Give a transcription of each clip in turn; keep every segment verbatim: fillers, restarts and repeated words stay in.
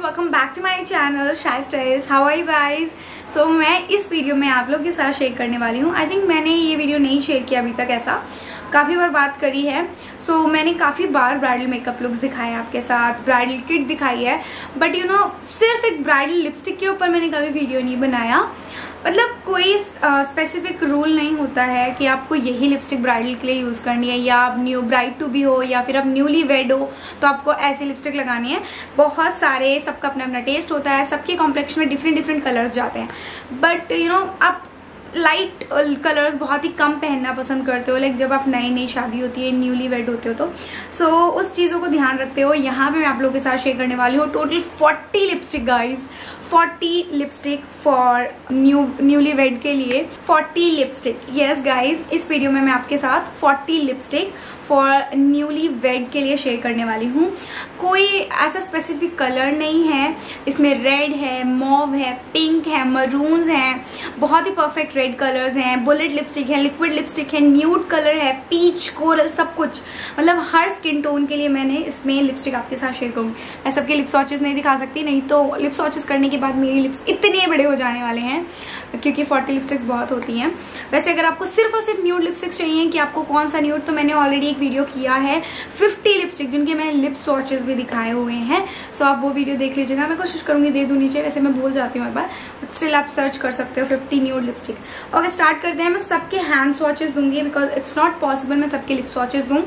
Welcome back to my channel Shai styles. How are you guys. So मैं इस video में आप लोग के साथ शेयर करने वाली हूँ। आई थिंक मैंने ये वीडियो नहीं शेयर किया अभी तक, ऐसा काफ़ी बार बात करी है। सो so, मैंने काफ़ी बार ब्राइडल मेकअप लुक्स दिखाए हैं आपके साथ, ब्राइडल किट दिखाई है, बट यू नो सिर्फ एक ब्राइडल लिपस्टिक के ऊपर मैंने कभी वीडियो नहीं बनाया। मतलब कोई स्पेसिफिक रूल नहीं होता है कि आपको यही लिपस्टिक ब्राइडल के लिए यूज़ करनी है, या आप न्यू ब्राइड टू बी हो या फिर आप न्यूली वेड हो तो आपको ऐसी लिपस्टिक लगानी है। बहुत सारे, सबका अपना अपना टेस्ट होता है, सबके कॉम्प्लेक्शन में डिफरेंट डिफरेंट कलर्स जाते हैं। बट यू नो आप लाइट कलर्स बहुत ही कम पहनना पसंद करते हो, लाइक जब आप नई नई शादी होती है, न्यूली वेड होते हो, तो सो so, उस चीज़ों को ध्यान रखते हो। यहाँ पे मैं आप लोगों के साथ शेयर करने वाली हूँ total forty lipstick guys, forty lipstick for new newly wed के लिए। फोर्टी लिपस्टिक, यस गाइज, इस वीडियो में मैं आपके साथ forty lipstick for newly wed के लिए शेयर करने वाली हूँ। कोई ऐसा स्पेसिफिक कलर नहीं है, इसमें रेड है, मॉव है, पिंक है, मरून्स हैं, बहुत ही परफेक्ट रेड कलर्स हैं, बुलेट लिपस्टिक है, लिक्विड लिपस्टिक है, न्यूड कलर है, पीच, कोरल, सब कुछ, मतलब हर स्किन टोन के लिए मैंने इसमें लिपस्टिक आपके साथ शेयर करूँगी। मैं सबके लिप स्वॉचेस नहीं दिखा सकती, नहीं तो लिप स्वॉचेस करने के बाद मेरी लिप्स इतने बड़े हो जाने वाले हैं, क्योंकि फोर्टी लिपस्टिक्स बहुत होती हैं। वैसे अगर आपको सिर्फ और सिर्फ न्यूड लिपस्टिक्स चाहिए कि आपको कौन सा न्यूड, तो मैंने ऑलरेडी एक वीडियो किया है फिफ्टी लिपस्टिक जिनके मैंने लिप स्वॉचेस भी दिखाए हुए हैं। सो आप वो वीडियो देख लीजिएगा, मैं कोशिश करूंगी दे दूं नीचे, वैसे मैं भूल जाती हूँ हर बार, बट स्टिल आप सर्च कर सकते हो fifty nude lipstick. Okay, start करते हैं। मैं सबके हैंड स्वॉचेस दूंगी बिकॉज इट्स नॉट पॉसिबल मैं सबके लिप स्वॉचेस दूं।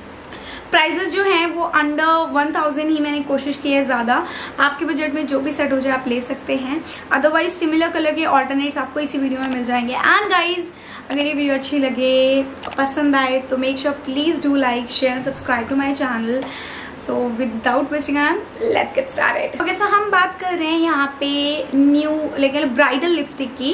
प्राइजेस जो हैं वो अंडर वन थाउजेंड ही मैंने कोशिश की है ज़्यादा। आपके बजट में जो भी सेट हो जाए आप ले सकते हैं, अदरवाइज सिमिलर कलर के ऑल्टरनेट्स आपको इसी वीडियो में मिल जाएंगे। एंड गाइज, अगर ये वीडियो अच्छी लगे, पसंद आए, तो make sure please do like, share and subscribe to my channel. So without wasting time let's get started. Okay, so हम बात कर रहे हैं यहाँ पे न्यू लेकिन ब्राइडल लिपस्टिक की।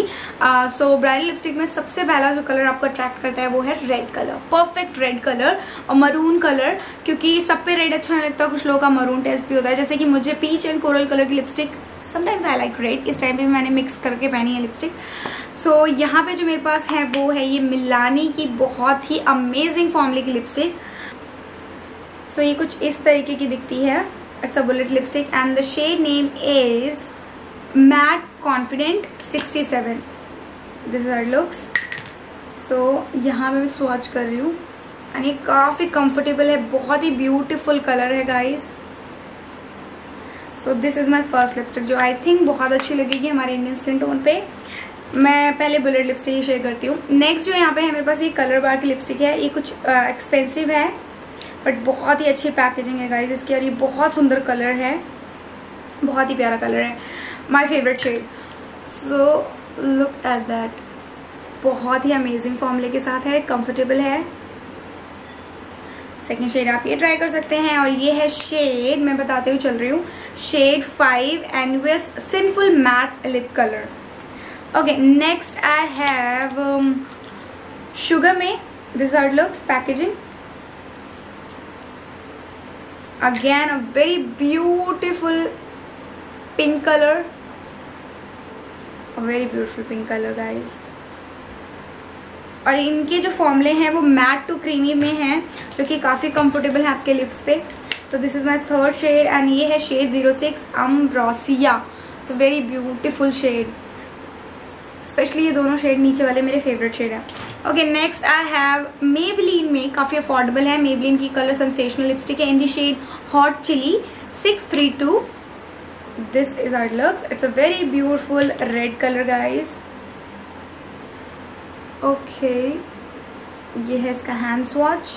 सो ब्राइडल लिपस्टिक में सबसे पहला जो कलर आपको अट्रैक्ट करता है वो है red colour, perfect red colour और मरून कलर, क्योंकि सब पे रेड अच्छा नहीं लगता, कुछ लोगों का मरून टेस्ट भी होता है। जैसे कि मुझे पीच एंड कोरल कलर की lipstick, sometimes I like red, इस टाइम पे भी मैंने मिक्स करके पहनी है लिपस्टिक। सो so, यहाँ पे जो मेरे पास है वो है ये मिलानी की बहुत ही अमेजिंग फॉर्मूले की लिपस्टिक। सो so, ये कुछ इस तरीके की दिखती है। It's a bullet lipstick and the shade name is matte confident sixty seven. This is how it looks. So यहाँ पे मैं स्वॉच कर रही हूँ एंड ये काफी कंफर्टेबल है, बहुत ही ब्यूटीफुल कलर है guys. So this is my first lipstick जो आई थिंक बहुत अच्छी लगेगी हमारे इंडियन स्किन टोन पे। मैं पहले बुलेट लिपस्टिक ही शेयर करती हूँ। नेक्स्ट जो यहाँ पे है मेरे पास ये कलर बार की लिपस्टिक है। ये कुछ एक्सपेंसिव uh, है बट बहुत ही अच्छी पैकेजिंग है गाइज इसकी, और ये बहुत सुंदर कलर है, बहुत ही प्यारा कलर है, my favourite shade. So look at that, बहुत ही अमेजिंग फॉर्मूले के साथ है, कंफर्टेबल है। सेकेंड शेड आप ये ट्राई कर सकते हैं, और ये है शेड, मैं बताते हुए चल रही हूँ, shade five envious sinful matte lip colour. Okay, next I have sugar में, this how it looks packaging. Again a very beautiful pink colour, a very beautiful pink colour guys. और इनके जो फॉर्मूले हैं वो मैट टू क्रीमी में हैं, जो कि काफ़ी कंफर्टेबल है आपके लिप्स पे। तो this is my third shade and ये है shade zero six ambrosia. It's a very beautiful shade, specially ये दोनों शेड नीचे वाले मेरे फेवरेट शेड है। Okay, next I have Maybelline में, काफ़ी अफोर्डेबल है, मेबलिन की कलर सेंसेशनल लिपस्टिक है in the shade hot chilli six three two. This is how it looks. It's a very beautiful red colour guys. Okay, ये है इसका hand swatch.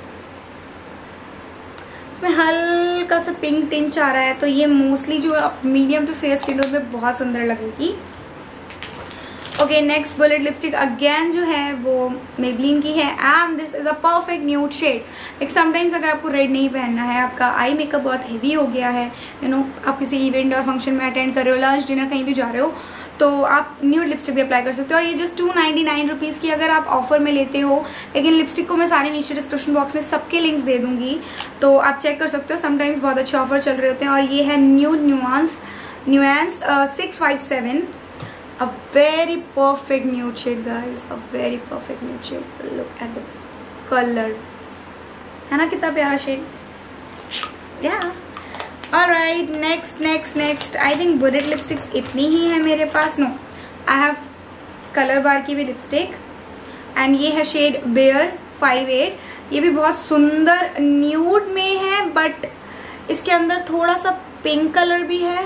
इसमें हल्का सा पिंक टिंच आ रहा है, तो ये मोस्टली जो medium to fair skin tone में बहुत सुंदर लगेगी। Okay, next bullet lipstick again जो है वो मेबलिन की है and this is a perfect nude shade. एक समटाइम्स अगर आपको रेड नहीं पहनना है, आपका आई मेकअप बहुत हेवी हो गया है, यू नो आप किसी इवेंट और फंक्शन में अटेंड कर रहे हो, लंच डिनर कहीं भी जा रहे हो, तो आप न्यूड लिपस्टिक भी अप्लाई कर सकते हो। और ये just two ninety nine rupees की अगर आप ऑफर में लेते हो, लेकिन लिपस्टिक को मैं सारे नीचे डिस्क्रिप्शन बॉक्स में सबके लिंक्स दे दूंगी, तो आप चेक कर सकते हो। समटाइम्स बहुत अच्छे ऑफर चल रहे होते हैं। और ये है nude nuance nuance six five seven, a very perfect nude shade guys, a very perfect nude shade. Look at the color, है ना कितना प्यारा shade. yeah alright, next next next I think bullet lipsticks इतनी ही है मेरे पास. No, I have colour bar की भी लिपस्टिक एंड ये है शेड बेयर फाइव एट. ये भी बहुत सुंदर न्यूड में है बट इसके अंदर थोड़ा सा पिंक कलर भी है.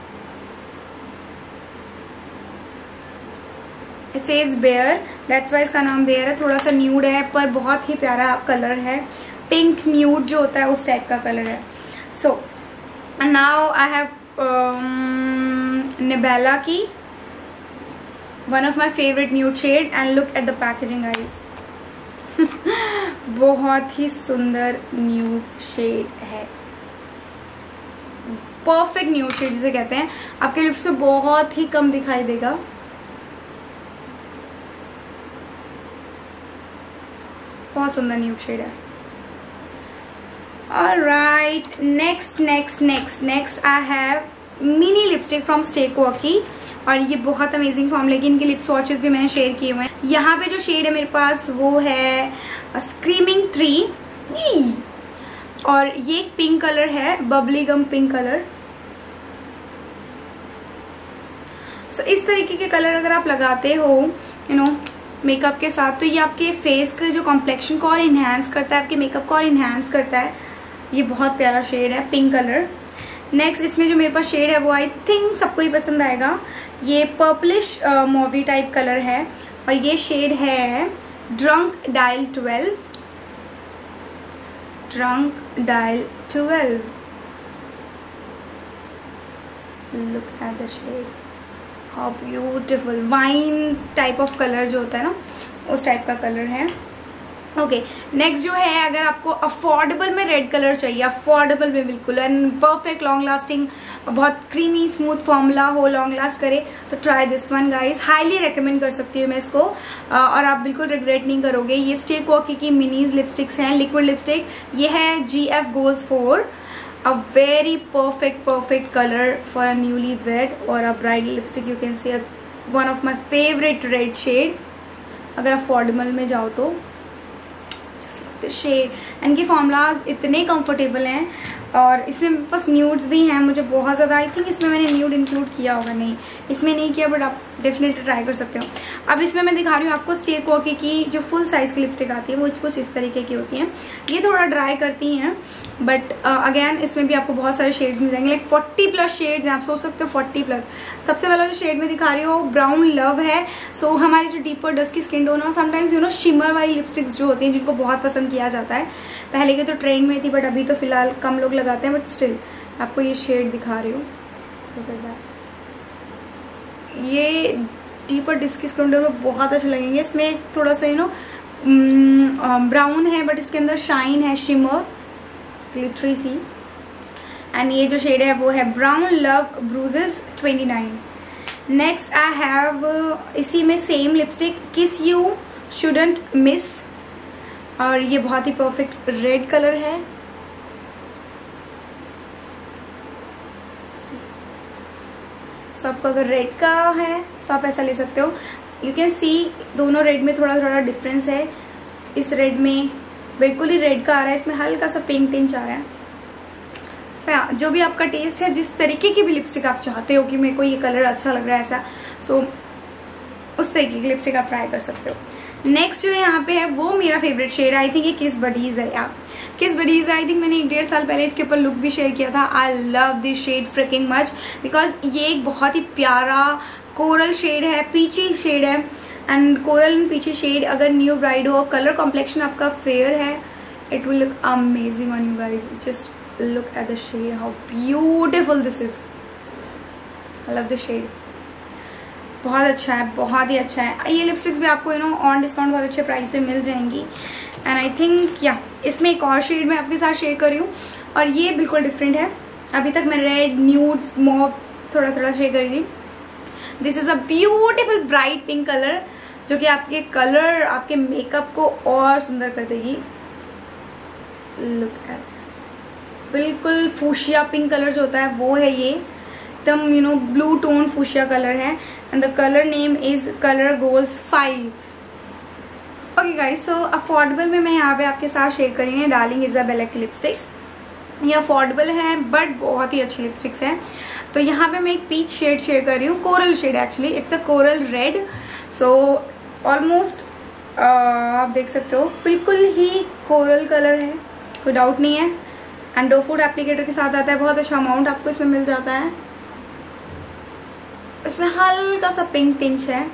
It says bare, that's why इसका नाम बेयर है. थोड़ा सा न्यूड है पर बहुत ही प्यारा कलर है. पिंक न्यूड जो होता है उस टाइप का कलर है. सो नाउ आई हैव निबेला की one of my favourite nude shade and look at the packaging guys. बहुत ही सुंदर न्यूड शेड है. परफेक्ट न्यूड शेड जिसे कहते हैं. आपके लिप्स पे बहुत ही कम दिखाई देगा. बहुत सुंदर न्यूड शेड है. Alright, next next next next I have mini lipstick from stay quirky की. और ये बहुत अमेजिंग फॉर्मूले की इनके लिप स्वॉचेस भी मैंने शेयर किए हुए हैं. यहाँ पे जो शेड है मेरे पास वो है स्क्रीमिंग थ्री और ये एक पिंक कलर है, bubbly gum pink colour. So इस तरीके के कलर अगर आप लगाते हो यू नो मेकअप के साथ तो ये आपके फेस के जो कॉम्प्लेक्शन को और इन्हांस करता है, आपके मेकअप को और इन्हांस करता है. ये बहुत प्यारा शेड है, पिंक कलर. नेक्स्ट इसमें जो मेरे पास शेड है वो आई थिंक सबको ही पसंद आएगा. ये पर्पलिश मॉवी टाइप कलर है और ये शेड है drunk dial twelve. Drunk dial twelve. Look at the shade, how beautiful. Wine type of colour जो होता है ना उस टाइप का कलर है. ओके okay, नेक्स्ट जो है अगर आपको अफोर्डेबल में रेड कलर चाहिए, अफोर्डेबल में बिल्कुल एंड परफेक्ट लॉन्ग लास्टिंग, बहुत क्रीमी स्मूथ फॉर्मूला हो, लॉन्ग लास्ट करे तो try this one guys. Highly recommend कर सकती हूँ मैं इसको और आप बिल्कुल रिग्रेट नहीं करोगे. ये स्टेकवा की मिनीज लिपस्टिक्स हैं, लिक्विड लिपस्टिक. ये है G F goals four. A very perfect perfect colour for a newly wed और a bridal lipstick. You can see one of my favourite red shade अगर affordable में जाओ तो. Shade and के formulas इतने comfortable हैं और इसमें मेरे पास न्यूड्स भी हैं. मुझे बहुत ज़्यादा आई थिंक इसमें मैंने न्यूड इंक्लूड किया होगा, नहीं इसमें नहीं किया बट आप डेफिनेटली ट्राई कर सकते हो. अब इसमें मैं दिखा रही हूँ आपको स्टेकवा की जो फुल साइज की लिपस्टिक आती है वो कुछ इस तरीके की होती हैं. ये थोड़ा ड्राई करती हैं बट अगेन uh, इसमें भी आपको बहुत सारे शेड्स मिल जाएंगे. लाइक फोर्टी प्लस शेड्स हैं, आप सोच सकते हो फोर्टी प्लस. सबसे पहला जो शेड में दिखा रही हो ब्राउन लव है. सो so, हमारी जो डीपर डस्की स्किन टोन है समटाइम्स यू नो शिमर वाली लिपस्टिक्स जो होती हैं जिनको बहुत पसंद किया जाता है. पहले के तो ट्रेंड में थी बट अभी तो फिलहाल कम लोग लगाते हैं बट स्टिल आपको ये शेड दिखा रही हूँ. ये डीपर डिस्की स्किन टोन में बहुत अच्छे लगेंगे. इसमें थोड़ा सा यू नो ब्राउन है बट इसके अंदर शाइन है, शिमर ग्लिटरी सी. एंड ये जो शेड है वो है brown love bruises twenty nine. Next I have इसी में same lipstick kiss you shouldn't miss और ये बहुत ही परफेक्ट रेड कलर है. सबको अगर रेड का है तो आप ऐसा ले सकते हो. यू कैन सी दोनों रेड में थोड़ा थोड़ा डिफरेंस है. इस रेड में बिल्कुल ही रेड का आ रहा है, इसमें हल्का सा पिंक टिंच आ रहा है. so, जो भी आपका टेस्ट है, जिस तरीके की भी लिपस्टिक आप चाहते हो कि मेरे को ये कलर अच्छा लग रहा है ऐसा, सो so, उस तरीके की लिपस्टिक आप ट्राई कर सकते हो. नेक्स्ट जो यहाँ पे है वो मेरा फेवरेट शेड आई थिंक ये किस बडीज है. यार किस बडीज आई थिंक मैंने एक डेढ़ साल पहले इसके ऊपर लुक भी शेयर किया था. I love this shade freaking much because ये एक बहुत ही प्यारा कोरल शेड है, पीची शेड है. And coral and peachy shade अगर न्यू ब्राइड हो, कलर कॉम्प्लेक्शन आपका फेयर है, it will look amazing on you guys. Just look at the shade, how beautiful this is. I love this shade, बहुत अच्छा है, बहुत ही अच्छा है. ये लिपस्टिक्स भी आपको यू नो ऑन डिस्काउंट बहुत अच्छे प्राइस पे मिल जाएंगी. एंड आई थिंक या इसमें एक और शेड मैं आपके साथ शेयर कर रही हूँ और ये बिल्कुल डिफरेंट है. अभी तक मैं रेड, न्यूड्स, मॉव थोड़ा थोड़ा शेयर करी थी. This is a beautiful bright pink colour जो कि आपके कलर आपके मेकअप को और सुंदर कर देगी. लुक एट, बिल्कुल फूशिया पिंक कलर जो होता है वो है ये. एकदम you know blue tone fuchsia colour है and the colour name is colour goals five. Okay guys, so affordable में मैं यहाँ पे आपके साथ शेयर कर रही हूँ डार्लिंग इजाबेला की लिपस्टिक्स. ये अफोर्डेबल हैं बट बहुत ही अच्छी लिपस्टिक्स हैं। तो यहाँ पे मैं एक पीच शेड शेयर कर रही हूँ, coral shade actually, it's a coral red. So almost आप देख सकते हो बिल्कुल ही कोरल कलर है, कोई डाउट नहीं है। एंड डो फूड एप्लीकेटर के साथ आता है, बहुत अच्छा अमाउंट आपको इसमें मिल जाता है। इसमें हल्का सा पिंक टिंच है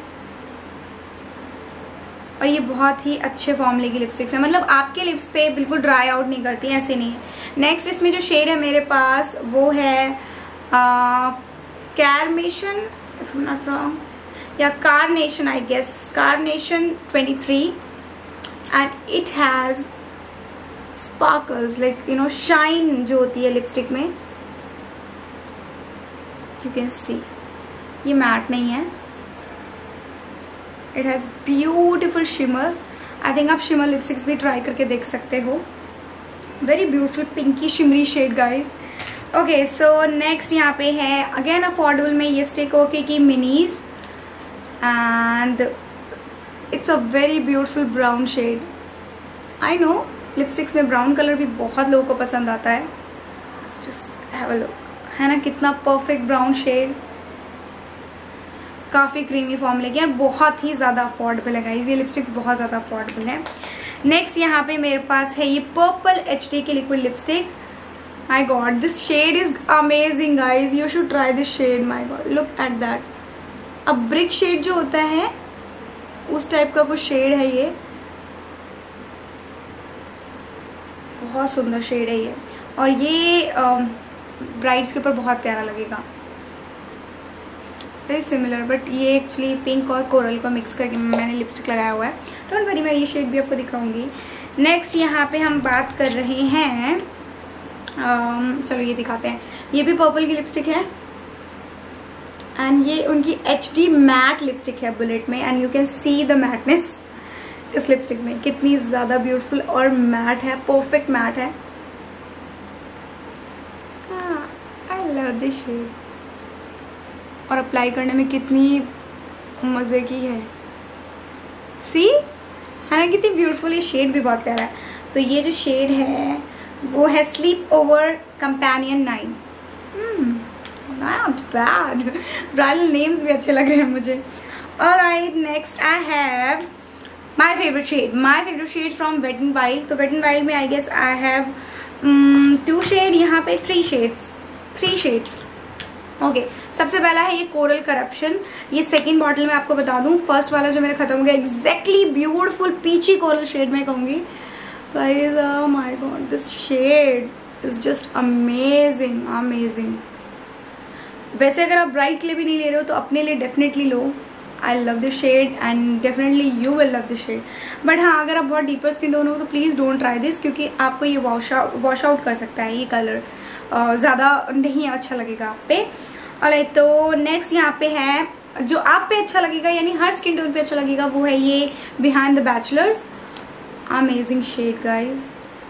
और ये बहुत ही अच्छे फॉर्मूले की लिपस्टिक्स है, मतलब आपके लिप्स पे बिल्कुल ड्राई आउट नहीं करती, ऐसे नहीं है। नेक्स्ट इसमें जो शेड है मेरे पास वो है कैरमेशन, if I am not wrong, या carnation, I guess carnation twenty three. And it has sparkles, like you know shine जो होती है लिपस्टिक में, यू कैन सी ये मैट नहीं है। It has beautiful shimmer, I think आप शिमर लिपस्टिक्स भी ट्राई करके देख सकते हो। Very beautiful pinky shimmery shade guys. Okay so next यहाँ पे है अगेन अफोर्डेबल में ये स्टिक ओके की minis, and it's a very beautiful brown shade. I know lipsticks में ब्राउन कलर भी बहुत लोगों को पसंद आता है, जस्ट हैव अ लुक, है ना कितना परफेक्ट ब्राउन शेड, काफ़ी क्रीमी फॉर्मूले की है, बहुत ही ज़्यादा अफोर्डेबल है गाइज, ये लिपस्टिक्स बहुत ज़्यादा अफोर्डेबल है। नेक्स्ट यहाँ पे मेरे पास है ये पर्पल एच डी की liquid lipstick. My god this shade is amazing guys, you should try this shade. My god look at that, अब ब्रिक शेड जो होता है उस टाइप का कुछ शेड है ये, बहुत सुंदर शेड है ये, और ये ब्राइड्स के ऊपर बहुत प्यारा लगेगा, वेरी सिमिलर, बट ये एक्चुअली पिंक और कोरल को मिक्स करके मैंने लिपस्टिक लगाया हुआ है। डोंट वरी, मैं ये शेड भी आपको दिखाऊंगी। नेक्स्ट यहाँ पे हम बात कर रहे हैं, um, चलो ये दिखाते हैं, ये भी पर्पल की लिपस्टिक है एंड ये उनकी एच डी मैट लिपस्टिक है बुलेट में, and you can see the matteness इस लिपस्टिक में, कितनी ज़्यादा ब्यूटीफुल और मैट है, परफेक्ट मैट है। आई लव दिस शेड, और अप्लाई करने में कितनी मज़े की है, सी है ना कितनी ब्यूटीफुल, ये शेड भी बहुत प्यारा है। तो ये जो शेड है वो है sleep over companion nine, not bad, bridal names भी अच्छे लग रहे हैं मुझे। Alright next I have my favourite shade, my favourite shade from wet and wild. तो वेट एंड वाइल्ड में I guess I have two shade, यहाँ पे three shades three shades okay okay, सबसे पहला है ये कोरल करप्शन, ये second bottle में आपको बता दूं, फर्स्ट वाला जो मेरा खत्म हो गया, exactly beautiful peachy coral shade में कहूंगी guys. Oh my god this shade is just amazing amazing. वैसे अगर आप ब्राइड के लिए भी नहीं ले रहे हो तो अपने लिए डेफिनेटली लो, I love this shade and definitely you will love this shade. But हाँ अगर आप बहुत डीपर स्किन टोन हो तो प्लीज डोंट ट्राई दिस, क्योंकि आपको ये वॉश आउट वॉश आउट कर सकता है, ये कलर ज़्यादा नहीं अच्छा लगेगा आप पे। और तो नेक्स्ट यहाँ पे है जो आप पे अच्छा लगेगा, यानी हर स्किन टोन पे अच्छा लगेगा, वो है ये behind the bachelors, amazing shade guys.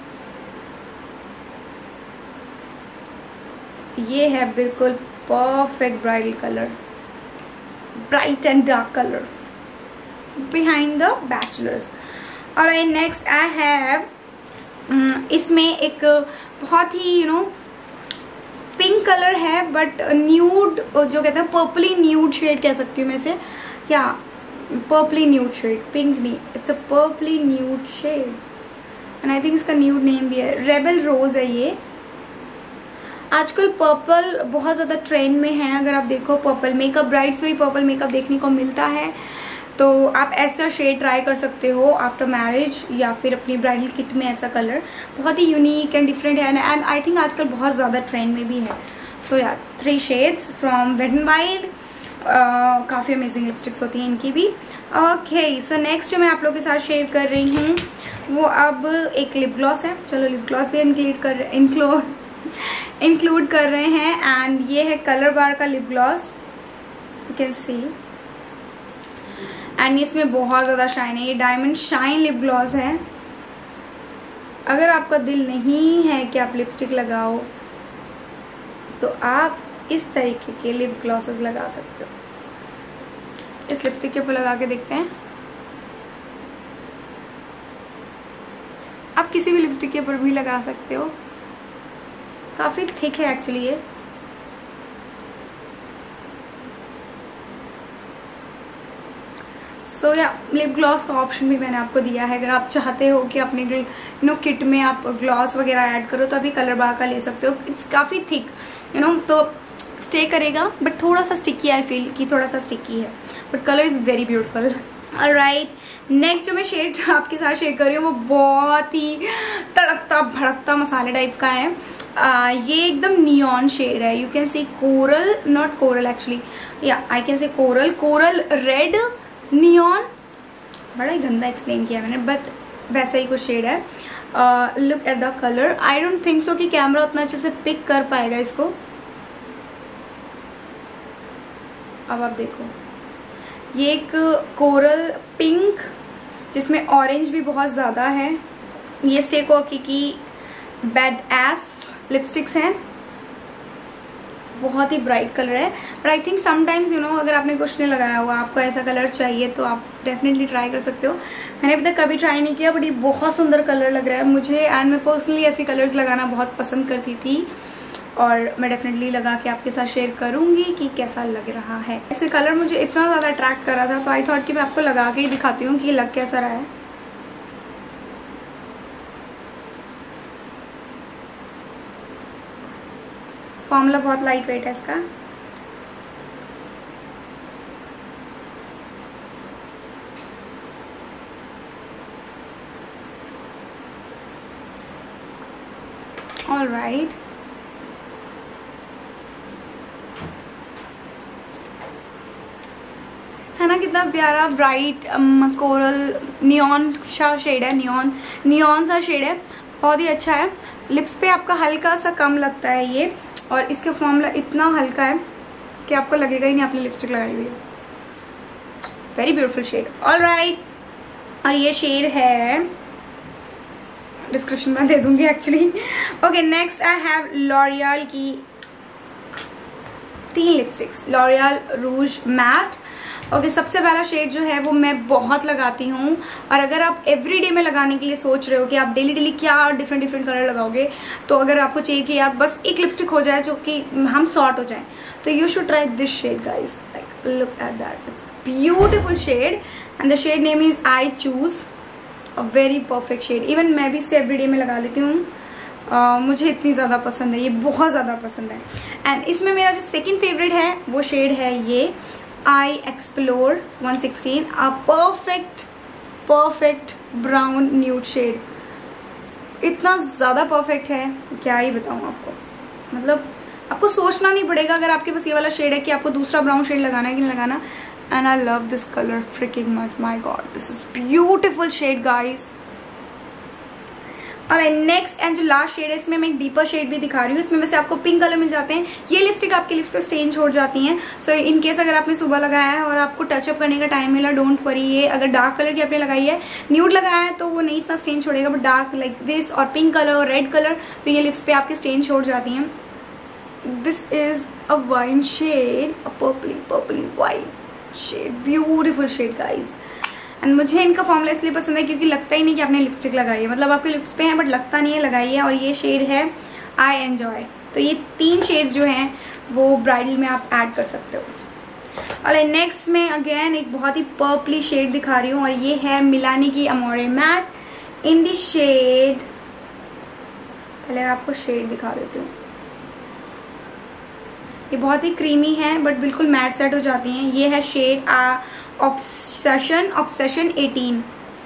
ये है बिल्कुल perfect bridal colour, bright and dark colour behind the bachelors. और नेक्स्ट आई हैव, इसमें एक बहुत ही यू नो पिंक कलर है बट न्यूड, जो कहते हैं पर्पली न्यूड शेड कह सकती हूँ मैं इसे, क्या पर्पली न्यूड शेड, पिंक नहीं, it's a purply nude shade and I think इसका न्यूड नेम भी है, रेबल रोज है ये। आजकल पर्पल बहुत ज़्यादा ट्रेंड में है, अगर आप देखो पर्पल मेकअप, ब्राइड्स में भी पर्पल मेकअप देखने को मिलता है, तो आप ऐसा शेड ट्राई कर सकते हो आफ्टर मैरिज, या फिर अपनी ब्राइडल किट में ऐसा कलर बहुत ही यूनिक एंड डिफरेंट है एंड आई थिंक आजकल बहुत ज़्यादा ट्रेंड में भी है। So yeah three shades from wet and wild, काफ़ी अमेजिंग लिपस्टिक्स होती हैं इनकी भी। ओके सो नेक्स्ट जो मैं आप लोगों के साथ शेयर कर रही हूँ वो अब एक लिप ग्लॉस है, चलो लिप ग्लॉस भी इंक्लूड कर इंक्लूड इंक्लूड कर रहे हैं एंड ये है कलर बार का lip gloss, you can see, and इसमें बहुत ज़्यादा शाइन है, ये डायमंड शाइन लिप ग्लॉस है। अगर आपका दिल नहीं है कि आप लिपस्टिक लगाओ तो आप इस तरीके के लिप ग्लॉसेस लगा सकते हो। इस लिपस्टिक के ऊपर लगा के देखते हैं, आप किसी भी लिपस्टिक के ऊपर भी लगा सकते हो, काफ़ी थिक है एक्चुअली ये। सो या लिप ग्लॉस का ऑप्शन भी मैंने आपको दिया है, अगर आप चाहते हो कि अपने यू नो किट में आप ग्लॉस वगैरह ऐड करो तो अभी कलर बार का ले सकते हो। इट्स काफ़ी थिक यू नो, तो स्टे करेगा बट थोड़ा सा स्टिकी, आई फील कि थोड़ा सा स्टिकी है, but colour is very beautiful. Alright, next जो मैं शेड आपके साथ शेयर कर रही हूँ वो बहुत ही तड़कता भड़कता मसाले टाइप का है। uh, ये एकदम नियॉन शेड है। You can see coral, not coral actually, yeah I can say coral, coral red neon, बड़ा ही गंदा एक्सप्लेन किया मैंने, बट वैसा ही कुछ शेड है। Look at the colour, I don't think so कि कैमरा उतना अच्छे से पिक कर पाएगा इसको। अब आप देखो, ये एक कोरल पिंक जिसमें ऑरेंज भी बहुत ज़्यादा है। ये स्टे कॉकी की बैड एस लिपस्टिक्स हैं, बहुत ही ब्राइट कलर है, but I think sometimes you know अगर आपने कुछ नहीं लगाया हुआ, आपको ऐसा कलर चाहिए तो आप डेफिनेटली ट्राई कर सकते हो। मैंने अभी तक कभी ट्राई नहीं किया, बट ये बहुत सुंदर कलर लग रहा है मुझे, एंड मैं पर्सनली ऐसे कलर्स लगाना बहुत पसंद करती थी और मैं डेफिनेटली लगा के आपके साथ शेयर करूंगी कि कैसा लग रहा है। ऐसे कलर मुझे इतना ज़्यादा अट्रैक्ट कर रहा था तो आई थॉट कि मैं आपको लगा के ही दिखाती हूँ कि लग कैसा रहा है। फॉर्मूला बहुत लाइट वेट है इसका। ऑल राइट, है ना कितना प्यारा ब्राइट कोरल नियॉन सा शेड है, नियॉन नियॉन सा शेड है, बहुत ही अच्छा है। लिप्स पे आपका हल्का सा कम लगता है ये, और इसका फॉर्मूला इतना हल्का है कि आपको लगेगा ही नहीं आपने लिपस्टिक लगाई हुई है। Very beautiful shade. All right, और ये शेड है, डिस्क्रिप्शन में दे दूंगी actually. Okay, next I have L'Oréal की तीन lipsticks, L'Oréal rouge matte. Okay okay, सबसे पहला शेड जो है वो मैं बहुत लगाती हूँ, और अगर आप एवरीडे में लगाने के लिए सोच रहे हो कि आप डेली डेली क्या डिफरेंट डिफरेंट कलर लगाओगे, तो अगर आपको चाहिए कि यार बस एक लिपस्टिक हो जाए जो कि हम सॉर्ट हो जाए, तो you should try this shade guys. Like look at that, it's beautiful shade and the shade name is I choose, a very perfect shade. Even मैं भी इसे एवरीडे में लगा लेती हूँ, Uh, मुझे इतनी ज़्यादा पसंद है, ये बहुत ज़्यादा पसंद है। एंड इसमें मेरा जो सेकंड फेवरेट है वो शेड है ये I explore one sixteen, a perfect perfect brown nude shade. इतना ज़्यादा परफेक्ट है, क्या ही बताऊँ आपको, मतलब आपको सोचना नहीं पड़ेगा अगर आपके पास ये वाला शेड है कि आपको दूसरा ब्राउन शेड लगाना है कि नहीं लगाना। And I love this colour freaking much, my god this is beautiful shade guys. और नेक्स्ट एंड जो लास्ट शेड है, इसमें मैं एक डीपर शेड भी दिखा रही हूँ। इसमें वैसे आपको पिंक कलर मिल जाते हैं, ये लिपस्टिक आपके लिप्स पे स्टेन छोड़ जाती हैं। सो इन केस अगर आपने सुबह लगाया है और आपको टचअप करने का टाइम मिला, डोंट वरी। ये अगर डार्क कलर की आपने लगाई है, न्यूड लगाया है, तो वो नहीं इतना स्टेन छोड़ेगा, बट डार्क लाइक दिस और पिंक कलर और रेड कलर, तो ये लिप्स पे आपके स्टेन छोड़ जाती हैं। This is a wine shade, a purply purply white shade, beautiful shade guys. And मुझे इनका फॉर्मूला इसलिए पसंद है क्योंकि लगता ही नहीं कि आपने लिपस्टिक लगाई है, मतलब आपके लिप्स पे है बट लगता नहीं है लगाई है। और ये शेड है आई एंजॉय। तो ये तीन शेड जो हैं वो ब्राइडल में आप ऐड कर सकते हो। और नेक्स्ट में अगेन एक बहुत ही पर्पली शेड दिखा रही हूँ, और ये है मिलानी की अमोरे मैट इन दी शेड, पहले मैं आपको शेड दिखा देती हूँ। ये बहुत ही क्रीमी है बट बिल्कुल मैट सेट हो जाती हैं। ये है shade obsession obsession eighteen.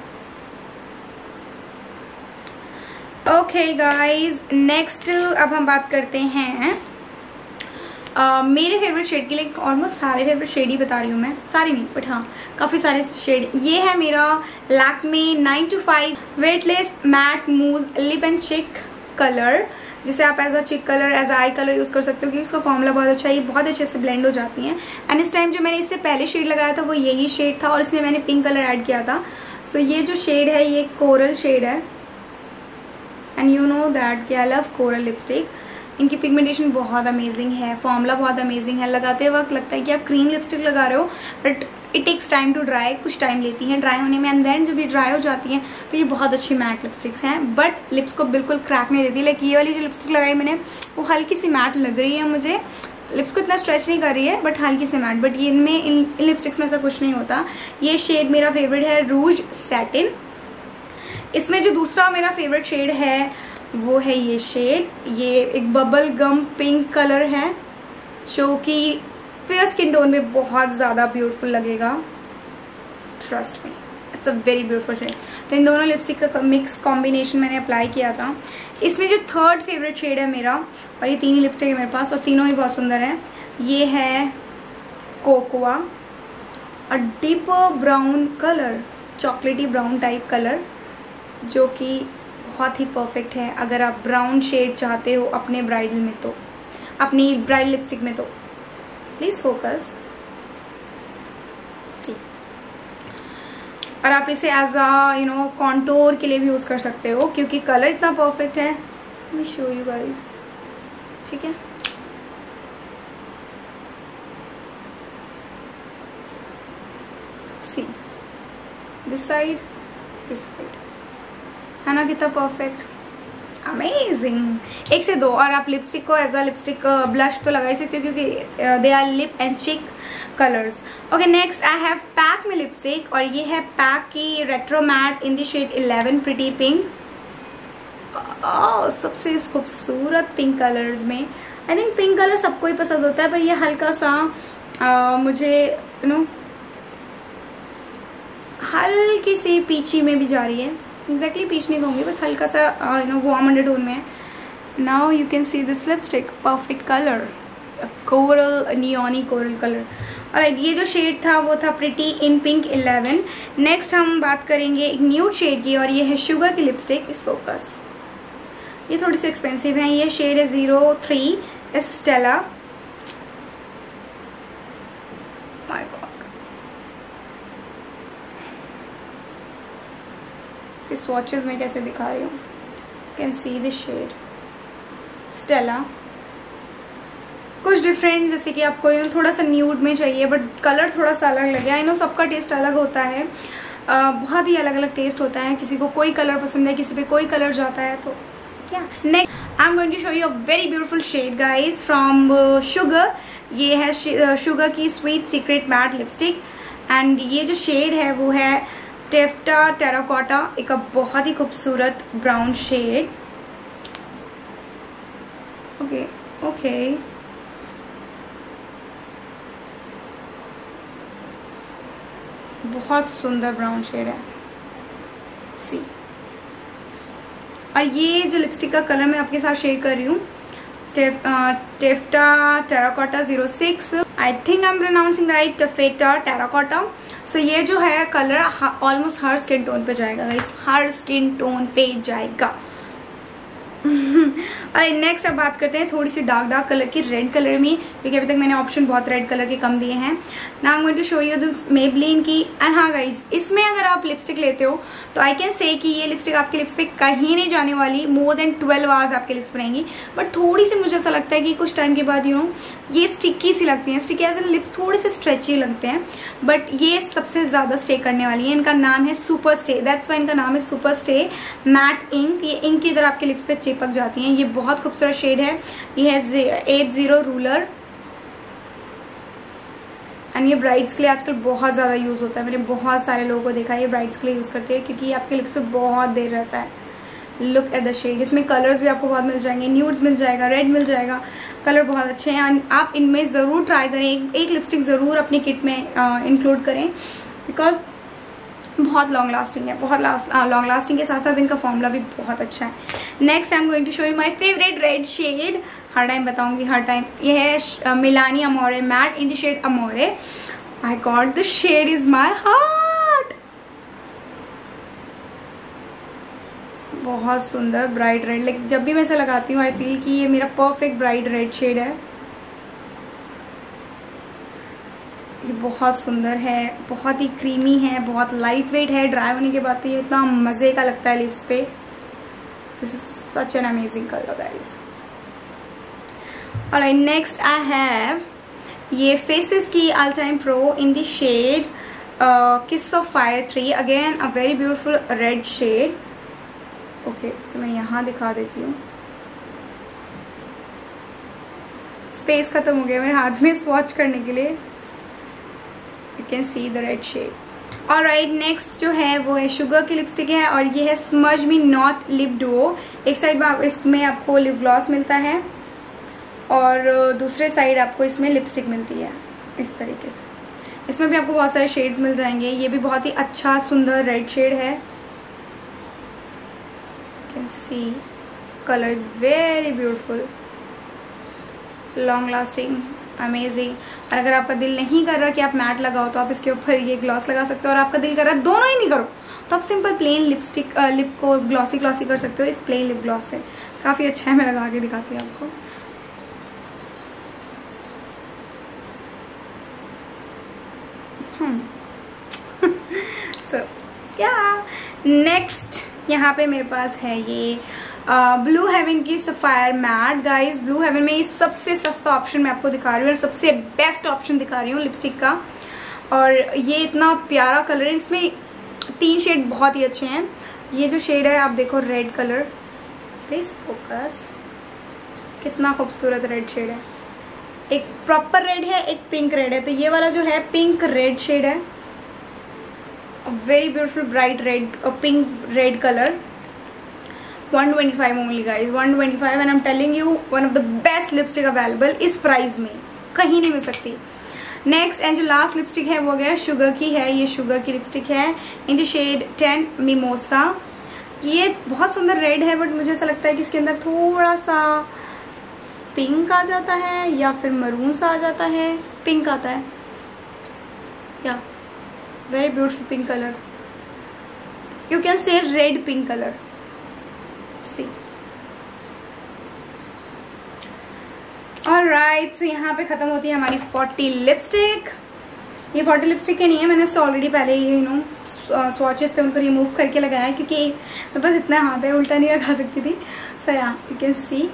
Okay guys, next अब हम बात करते हैं uh, मेरे फेवरेट शेड के लिए। ऑलमोस्ट सारे फेवरेट शेड ही बता रही हूँ मैं, सारे नहीं बट हाँ काफ़ी सारे शेड। ये है मेरा Lakmé nine two five weightless matte mousse lip and cheek colour, जिसे आप as a cheek colour as a eye colour use कर सकते हो क्योंकि इसका फॉर्मूला बहुत अच्छा है, ये बहुत अच्छे से ब्लेंड हो जाती हैं। एंड इस टाइम जो मैंने इससे पहले शेड लगाया था वो यही शेड था, और इसमें मैंने पिंक कलर ऐड किया था। सो so, ये जो शेड है ये कोरल शेड है, एंड यू नो दैट कि आई लव कोरल लिपस्टिक। इनकी पिगमेंटेशन बहुत अमेजिंग है, फॉर्मूला बहुत अमेजिंग है, लगाते वक्त लगता है कि आप क्रीम लिपस्टिक लगा रहे हो, but it takes time to dry, कुछ टाइम लेती हैं ड्राई होने में, एंड देन जब ये ड्राई हो जाती हैं तो ये बहुत अच्छी मैट लिपस्टिक्स हैं, बट लिप्स को बिल्कुल क्रैक नहीं देती। लाइक ये वाली जो लिपस्टिक लगाई मैंने वो हल्की सी मैट लग रही है मुझे, लिप्स को इतना स्ट्रेच नहीं कर रही है बट हल्की सी मैट, बट ये इनमें इन, इन लिपस्टिक्स में ऐसा कुछ नहीं होता। ये शेड मेरा फेवरेट है रूज सैटिन। इसमें जो दूसरा मेरा फेवरेट शेड है वो है ये शेड, ये एक बबल गम पिंक कलर है जो कि फेयर स्किन टोन में बहुत ज़्यादा ब्यूटीफुल लगेगा, trust me, it's a very beautiful shade. तो इन दोनों लिपस्टिक का मिक्स कॉम्बिनेशन मैंने अप्लाई किया था। इसमें जो थर्ड फेवरेट शेड है मेरा, और ये तीन ही लिपस्टिक है मेरे पास और तीनों ही बहुत सुंदर हैं, ये है cocoa, a deep brown colour, chocolatey brown type colour, जो कि बहुत ही परफेक्ट है अगर आप ब्राउन शेड चाहते हो अपने ब्राइडल में, तो अपनी ब्राइडल लिपस्टिक में। तो प्लीज फोकस सी, और आप इसे as a you know contour के लिए भी यूज कर सकते हो क्योंकि कलर इतना परफेक्ट है। Let me show you guys, ठीक है। See this side, this side, है ना कितना परफेक्ट, अमेजिंग। एक से दो, और आप लिपस्टिक को एज अ लिपस्टिक ब्लश तो लगा ही सकते हो क्योंकि they are lip and cheek colours. Okay next I have PAC में लिपस्टिक, और ये है पैक की retro matte in the shade eleven pretty pink. सबसे खूबसूरत पिंक कलर्स में, आई थिंक पिंक कलर सबको ही पसंद होता है, पर ये हल्का सा uh, मुझे यू नो हल्की सी पीची में भी जा रही है, एग्जैक्टली पीच नहीं कहूँगी बट हल्का सा यू नो वार्म अंडरटोन में। Now you can see this lipstick, perfect colour, coral neony coral colour. और ये जो शेड था वो था pretty in pink eleven. Next हम बात करेंगे एक न्यूड शेड की, और ये है शुगर की लिपस्टिक इस फोकस। ये थोड़ी सी एक्सपेंसिव है, ये शेड है zero three Stella. My god, इसके स्वॉचेस में कैसे दिखा रही हूँ, can see this shade Stella. कुछ डिफरेंट, जैसे कि आपको थोड़ा सा न्यूड में चाहिए बट कलर थोड़ा सा अलग लगे। आई नो सबका टेस्ट अलग होता है, uh, बहुत ही अलग अलग टेस्ट होता है, किसी को कोई कलर पसंद है, किसी पे कोई कलर जाता है। तो yeah next I am going to show you a very beautiful shade guys from Sugar. ये है शुगर की sweet secret matte lipstick, and ये जो शेड है वो है टेफ्टा टेराकोटा, एक बहुत ही खूबसूरत ब्राउन शेड। ओके ओके बहुत सुंदर ब्राउन शेड है, सी। और ये जो लिपस्टिक का कलर मैं आपके साथ शेयर कर रही हूँ, taff, taffeta terracotta zero six, I think I am pronouncing right, taffeta terracotta. So ये जो है कलर ऑलमोस्ट हर स्किन टोन पे जाएगा गाइस, हर स्किन टोन पे जाएगा। अरे नेक्स्ट अब बात करते हैं थोड़ी सी डार्क डार्क कलर की, रेड कलर में, क्योंकि अभी तक मैंने ऑप्शन बहुत रेड कलर के कम दिए हैं। Now I am going to show you this Maybelline की। एंड हाँ गाइस, इसमें अगर आप लिपस्टिक लेते हो तो आई कैन से कि ये लिपस्टिक आपके लिप्स पे कहीं नहीं जाने वाली, मोर देन ट्वेल्व आवर्स आपके लिप्स पर रहेंगी। बट थोड़ी सी मुझे ऐसा लगता है कि कुछ टाइम के बाद यू नो ये स्टिकी सी लगती है, स्टिकी एज एन लिप्स थोड़े से स्ट्रेची लगते हैं, बट ये सबसे ज्यादा स्टे करने वाली है। इनका नाम है सुपर स्टे, दैट्स वाई इनका नाम है सुपर स्टे मैट इंक। ये इंक की तरह आपके लिप्स पे चिपक जाती है। ये बहुत खूबसूरत शेड है, ये है एट जीरो रूलर, एंड ये ब्राइड्स के लिए आजकल बहुत ज्यादा यूज होता है। मैंने बहुत सारे लोगों को देखा है ये ब्राइड्स के लिए यूज करते हैं क्योंकि ये आपके लिप्स पे बहुत देर रहता है। लुक एट द शेड, इसमें कलर्स भी आपको बहुत मिल जाएंगे, न्यूड्स मिल जाएगा, रेड मिल जाएगा, कलर बहुत अच्छे हैं। आप इनमें जरूर ट्राई करें, एक, एक लिपस्टिक जरूर अपनी किट में इंक्लूड करें बिकॉज बहुत लॉन्ग लास्टिंग है, बहुत लॉन्ग लास्टिंग के साथ साथ इनका फॉर्मूला भी बहुत अच्छा है। Next I am going to show you my favourite red shade, हर टाइम बताऊंगी हर टाइम। ये है Milani amore matte in the shade amore. My god, the shade is my heart. बहुत सुंदर ब्राइट रेड, लाइक जब भी मैं इसे लगाती हूँ आई फील कि ये मेरा परफेक्ट ब्राइट रेड शेड है। ये बहुत सुंदर है, बहुत ही क्रीमी है, बहुत लाइट वेट है। ड्राई होने के बाद तो ये इतना मजे का लगता है लिप्स पे। This is such an amazing colour guys. Alright, next I have ये फेसेस की all time pro in the shade kiss of fire three, again a very beautiful red shade. Okay, so मैं यहाँ दिखा देती हूँ। Space खत्म हो गया मेरे हाथ में स्वॉच करने के लिए। You can see the red shade. Alright, next जो है वो है शुगर की लिपस्टिक है और ये है smudge me not lip duo. एक साइड में इसमें आपको लिप ग्लॉस मिलता है और दूसरे साइड आपको इसमें लिपस्टिक मिलती है इस तरीके से। इसमें भी आपको बहुत सारे शेड्स मिल जाएंगे। ये भी बहुत ही अच्छा सुंदर रेड शेड है। You can see colour is very beautiful, long lasting, amazing. और अगर आपका दिल नहीं कर रहा कि आप मैट लगाओ तो आप इसके ऊपर ये ग्लॉस लगा सकते हो, और आपका दिल कर रहा है दोनों ही नहीं करो तो आप सिंपल प्लेन लिपस्टिक लिप को ग्लॉसी ग्लॉसी कर सकते हो इस प्लेन लिप ग्लॉस से। काफी अच्छा है, मैं लगा के दिखाती हूँ आपको। सो या नेक्स्ट यहाँ पे मेरे पास है ये ब्लू हेवन की sapphire matte. Guys, Blue Heaven में ये सबसे सस्ता ऑप्शन मैं आपको दिखा रही हूँ और सबसे बेस्ट ऑप्शन दिखा रही हूँ लिपस्टिक का। और ये इतना प्यारा कलर है, इसमें तीन शेड बहुत ही अच्छे हैं। ये जो शेड है आप देखो, रेड कलर, प्लीज फोकस, कितना खूबसूरत रेड शेड है। एक प्रॉपर रेड है, एक पिंक रेड है। तो ये वाला जो है पिंक रेड शेड है, वेरी ब्यूटीफुल ब्राइट रेड और pink red colour. One twenty five only guys, one twenty five and I am telling you one of the best lipstick available इस price में, कहीं नहीं मिल सकती। नेक्स्ट एंड जो last lipstick है वो गया शुगर की है। ये शुगर की लिपस्टिक है in the shade ten mimosa. ये बहुत सुंदर रेड है बट मुझे ऐसा लगता है कि इसके अंदर थोड़ा सा पिंक आ जाता है या फिर मरून सा आ जाता है। पिंक आता है, yeah very beautiful pink colour, you can say red pink colour. See alright, so यहाँ पे खत्म होती है हमारी फोर्टी लिपस्टिक। ये फोर्टी लिपस्टिक के नहीं है, मैंने इससे ऑलरेडी पहले ये यू नो स्वॉचेस थे उनको रिमूव करके लगाया है क्योंकि मेरे पास इतना हाथ है, उल्टा नहीं लगा सकती थी। So yeah you can see.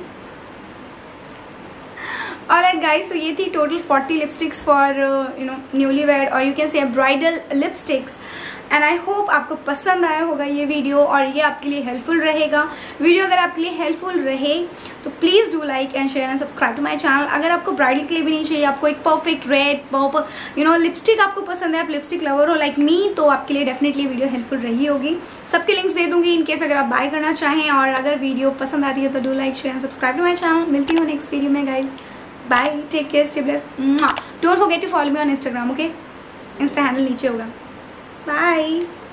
Alright guys, so ये थी total forty lipsticks for you know newly wed और you can say bridal lipsticks. And I hope आपको पसंद आया होगा ये वीडियो और ये आपके लिए हेल्पफुल रहेगा। वीडियो अगर आपके लिए हेल्पफुल रहे तो please do like and share and subscribe to my channel. अगर आपको ब्राइडल के लिए भी नहीं चाहिए, आपको एक perfect red you know lipstick आपको पसंद है, आप लिपस्टिक लवर हो लाइक मी, तो आपके लिए डेफिनेटली वीडियो हेल्पफुल रही होगी। सबके लिंक्स दे दूंगी इन केस अगर आप बाय करना चाहें। और अगर वीडियो पसंद आती है तो do like share and subscribe to my channel. मिलती हूँ नेक्स्ट वीडियो में guys. Bye, take care, stay blessed. Don't forget to follow me on Instagram, okay? Insta handle नीचे होगा. Bye.